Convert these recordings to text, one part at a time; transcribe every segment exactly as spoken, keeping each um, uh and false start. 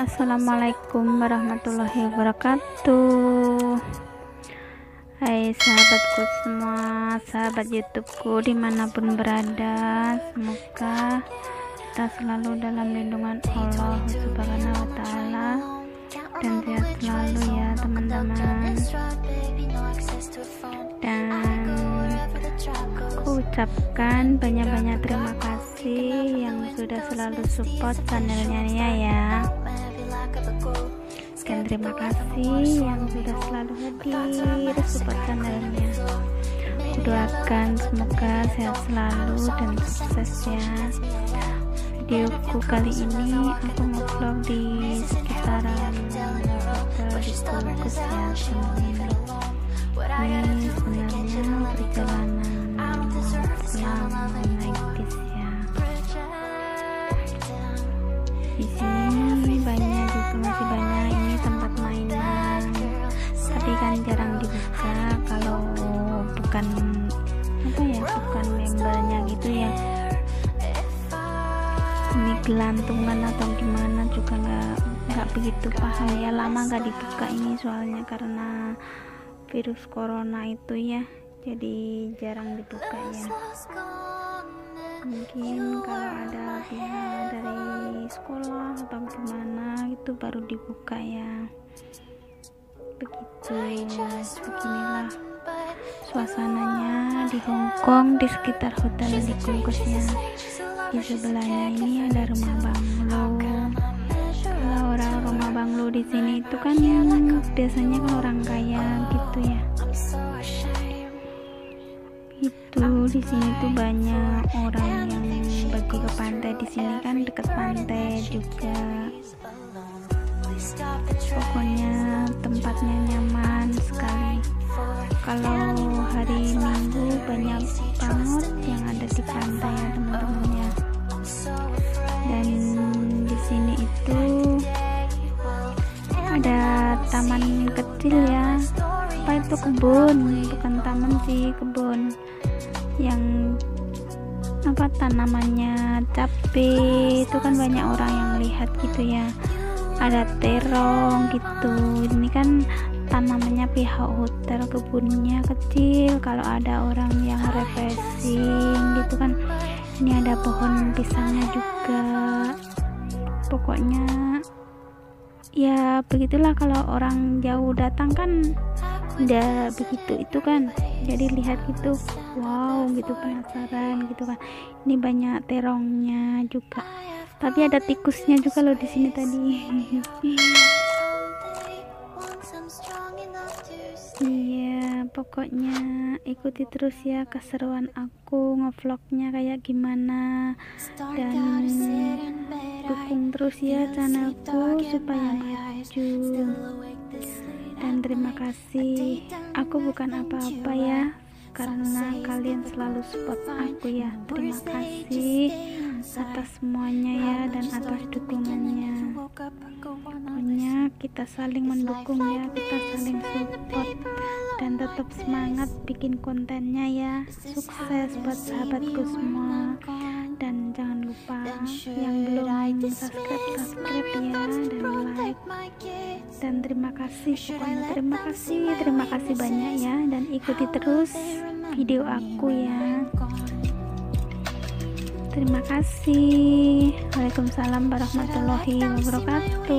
Assalamualaikum warahmatullahi wabarakatuh. Hai sahabatku semua, sahabat YouTubeku dimanapun berada, semoga kita selalu dalam lindungan Allah Subhanahu wa Ta'ala dan sehat selalu ya teman-teman. Dan aku ucapkan banyak-banyak terima kasih yang sudah selalu support channelnya ya. Dan terima kasih yang sudah selalu hadir support channelnya. Doakan semoga sehat selalu dan sukses ya. Videoku kali ini aku ngevlog di sekitaran hotel di Kulkus ya teman-teman. Ini sebenarnya perjalanan pulang naik bis ya. Di sini banyak juga, masih banyak ini tempat mainan, tapi kan jarang dibuka kalau bukan apa ya, bukan membernya gitu ya. Ini gelantungan atau gimana juga nggak nggak begitu paham ya, lama nggak dibuka ini soalnya karena virus corona itu ya, jadi jarang dibuka ya. Mungkin kalau ada pihak dari sekolah atau gimana itu baru dibuka ya. Begitu, beginilah suasananya di Hongkong di sekitar hotel di Kulkusnya. Di sebelahnya ini ada rumah banglo. Kalau orang rumah banglo di sini itu kan biasanya kan orang kaya gitu ya. Itu di sini tuh banyak orang yang pergi ke pantai. Di sini kan dekat pantai juga. Pokoknya tempatnya nyaman sekali. Kalau hari Minggu banyak banget yang ada di pantai ya teman-teman ya. Dan di sini itu ada taman kecil ya. Apa itu, kebun, bukan taman sih, kebun yang apa tanamannya cabai itu kan banyak orang yang lihat gitu ya. Ada terong gitu. Ini kan tanamannya pihak hotel, kebunnya kecil. Kalau ada orang yang refreshing gitu kan, ini ada pohon pisangnya juga. Pokoknya ya begitulah, kalau orang jauh datang kan udah begitu itu kan, jadi lihat gitu, wow gitu, penasaran gitu kan. Ini banyak terongnya juga, tapi ada tikusnya juga loh di sini tadi. Iya, pokoknya ikuti terus ya keseruan aku ngevlognya kayak gimana, dan dukung terus ya channelku supaya maju. Dan terima kasih, aku bukan apa-apa ya, karena kalian selalu support aku ya. Terima kasih atas semuanya ya, dan atas dukungannya. Pokoknya kita saling mendukung ya, kita saling support, dan tetap semangat bikin kontennya ya. Sukses buat sahabatku semua, dan jangan lupa yang belum subscribe subscribe ya, dan like. Dan terima kasih, pokoknya terima kasih, terima kasih banyak ya, dan ikuti terus video aku ya. Terima kasih. Waalaikumsalam warahmatullahi wabarakatuh.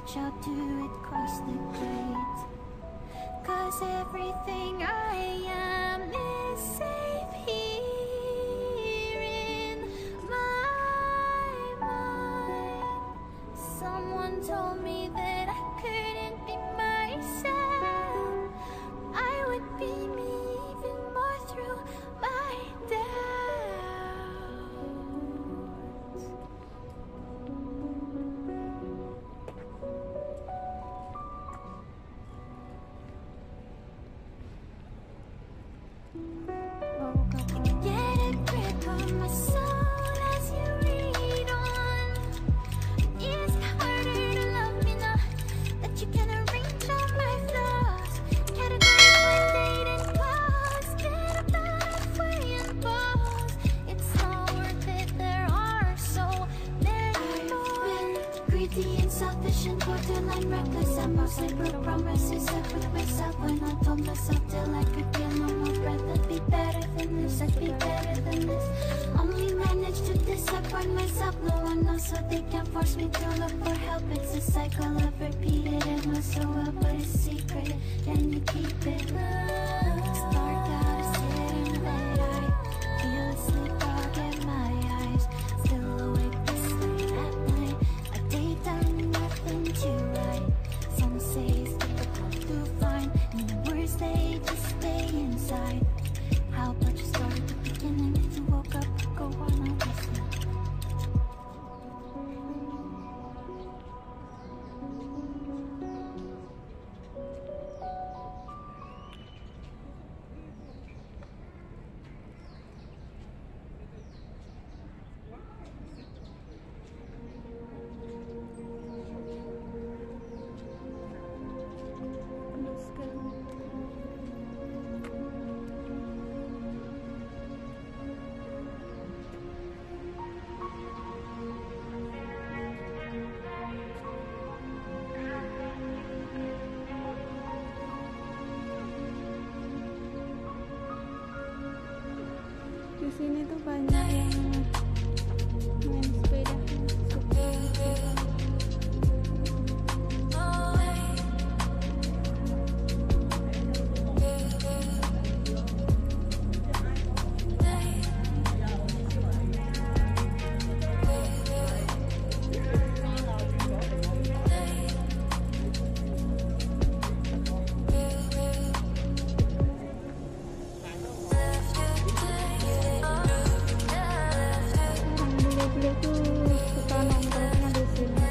reach out to it, cross the grades. Cause everything I am is safe here in my mind. Someone told me that I couldn't be myself. I would be me even more through my doubts. Get a grip on my soul as you read on. It's harder to love me now that you can arrange all my flaws. Categorize my dating clause. Get about halfway and pause. It's not worth it, there are so many more. I've been greedy and selfish and borderline reckless. I mostly broke promises I put myself when I told myself till I could get no more breath. I'd be better than this, I'd be better than this. Only managed to disappoint myself. No one knows, so they can't force me to look for help. It's a cycle of repeated and know so well, but it's secret. Can you keep it? It's dark out, I sit in bed. I feel asleep, I'll get my eyes still awake this late at night. A day done, nothing to write. Some say it's difficult to find, and the words they just stay inside. How about you start at the beginning? You woke up, go on, I'll listen. Di sini tuh banyak yang main sepeda. Beliau tuh suka nongkrongnya di sini.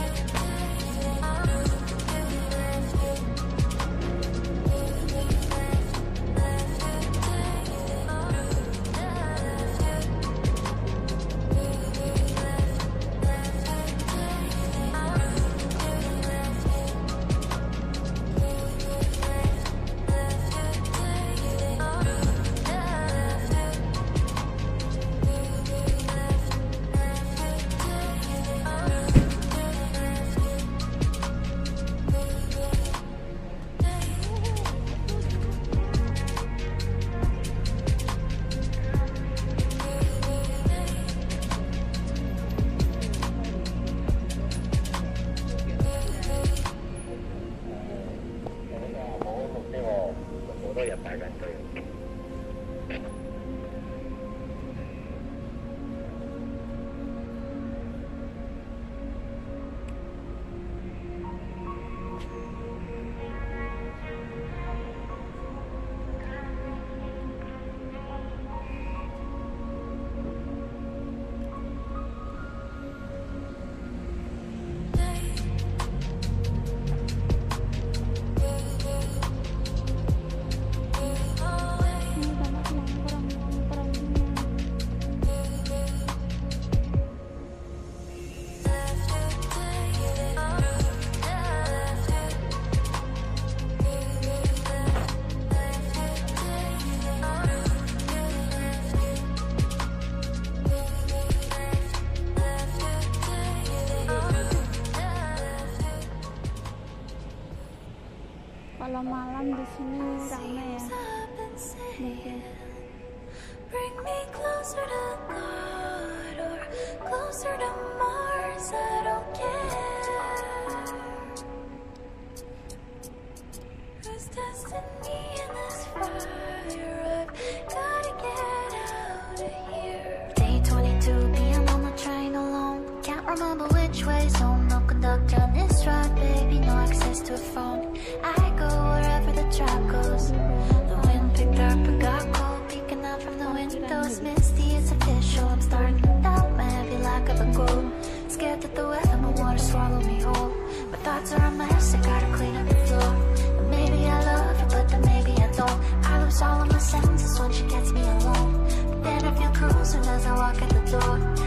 Kalau malam di sini ramai ya. Mungkin. Bring me closer to God or closer to Mars, I don't care. destiny in this fire. I've gotta get out of here. Day twenty-two, being on the train alone. Can't remember which way's home. No conductor on this ride, baby. No access to a phone. I go wherever the track goes. The wind picked up and got cold. Peeking out from the window, it's misty, it's official. I'm starting to doubt my heavy lack of a goal. Scared that the weather will water swallow me whole. My thoughts are a mess, I gotta clean up the floor. And maybe I love her, but then maybe I don't. I lose all of my senses when she gets me alone. But then I feel cruising as I walk at the door.